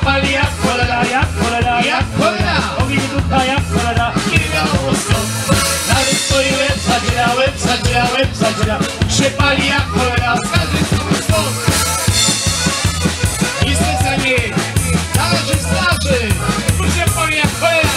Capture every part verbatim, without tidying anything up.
pali jak cholera, jak cholera, jak cholera. Ogień ducha jak cholera, nie wiadomo skąd. Nawet stoi łeb, zadziera, łeb, zadziera, łeb, zadziera. Się pali jak cholera, z każdej strony stąd. Nic specjalnie, należy straży, tu się pali jak cholera.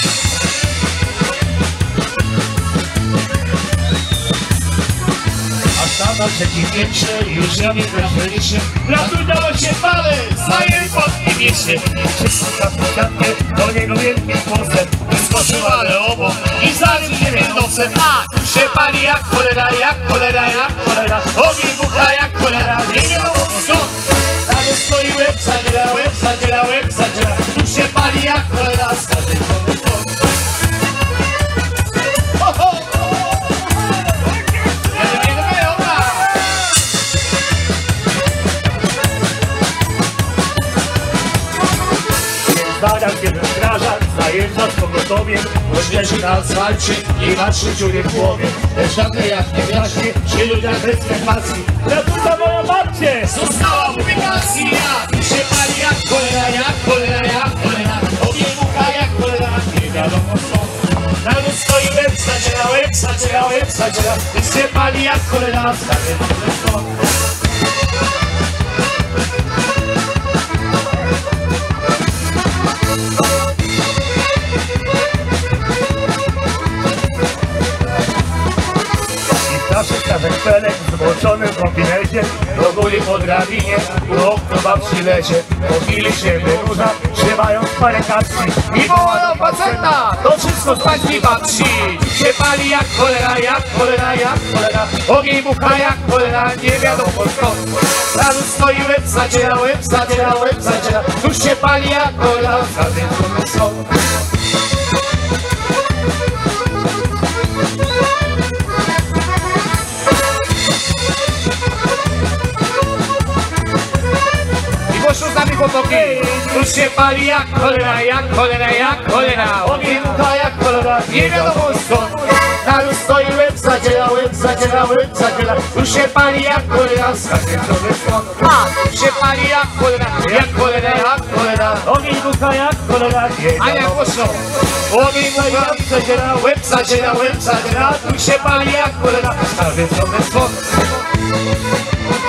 Tam na trzecim piętrze już ja nie wrażliście. Ratuj dało się palę, staję pod nim mieście. Wszyscy na siatkę, do niego wielkim głosem wyskoczył, ale obok i zabił nie wiem nosem. A tu się pali jak cholera, jak cholera, jak cholera. Ogień bucha jak cholera, nie wiadomo skąd. Tam stoi łeb, zadziera, łeb, zadziera, łeb, zadziera. Tu się pali jak cholera, z każdej strony stąd. Zdania, kiedy strażak zajeżdża z pogotowiem, leży na asfalcie i patrzy dziury w głowie. Lecz nagle jak nie wyjaśnie, się ludziach bez kremacji. Ratuj moją babcię! Została w ubikacji, ja! Tu się pali jak cholera, jak cholera, jak cholera. Ogień bucha jak cholera, nie wiadomo skąd. Na lód stoi łeb, zadziera, łeb, zadziera, łeb, zadziera. Tu się pali jak cholera, z każdej strony stąd. Naszych kawek pelek w zboczonym kombinezie do góry po drabinie, okno babci lezie. Po chwili się wynurza, trzymając parę kapci i wołają faceta, to wszystko z pańskiej babci. Się pali jak cholera, jak cholera, jak cholera. Ogień bucha jak cholera, nie wiadomo skąd. Na lód stoi łeb, zadziera, łeb, zadziera, łeb, zadziera. Tu się pali jak cholera, z każdej strony stąd. Tu się pali jak cholera, jak cholera, jak cholera. Ogień bucha jak cholera, nie wiadomo skąd. Na lód stoi łeb, zadziera, łeb, zadziera, łeb, zadziera. Tu się pali jak cholera, z każdej strony stąd. A tu się pali jak cholera, jak cholera, jak cholera. Ogień bucha jak cholera, a jak głośno. Ogień bucha jak zadziera, łeb, zadziera, łeb, zadziera. Tu się pali jak cholera, z każdej strony stąd.